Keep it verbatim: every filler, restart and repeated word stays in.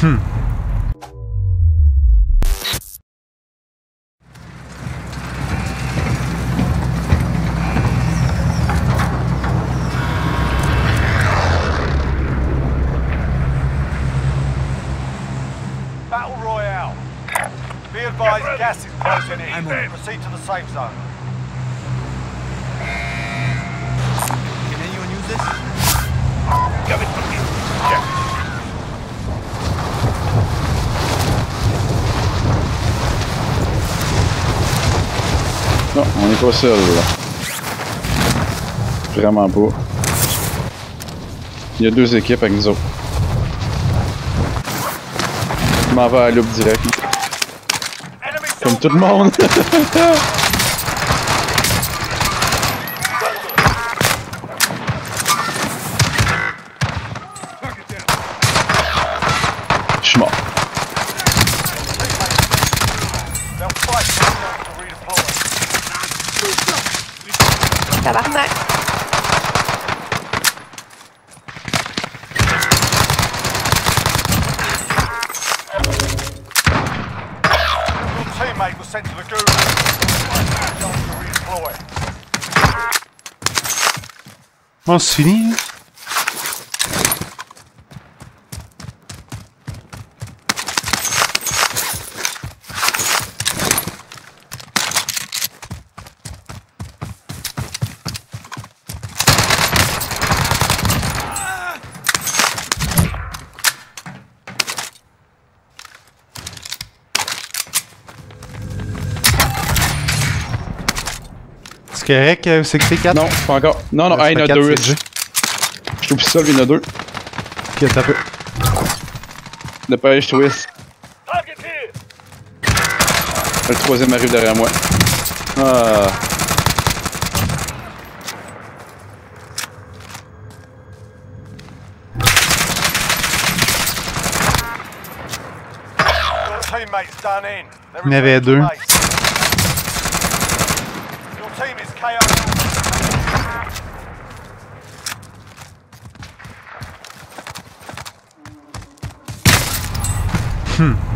Hmm. Battle Royale. Be advised, gas is closing in. Proceed to the safe zone. Can anyone use this? Coming from you. Check. Non, on n'est pas seul là. Vraiment pas. Il y a deux équipes avec nous autres. Je m'en vais à la loupe direct. Comme tout le monde. Je suis mort. Tabarnak. Your teammate was sent to the Guru. Time to redeploy. Bon, c'est fini. Hein? C'est correct, euh, c'est que c'est quatre? Non, pas encore. Non, non, Ah, ah, il y en a quatre, deux. c'est G. Je trouve ça, il y en a deux. Ok, t'as peu. Le pêche twist. Le troisième arrive derrière moi. Ah. Your teammate's done in. They're Il y en avait returning deux. to base. Your team is K O. Hmm.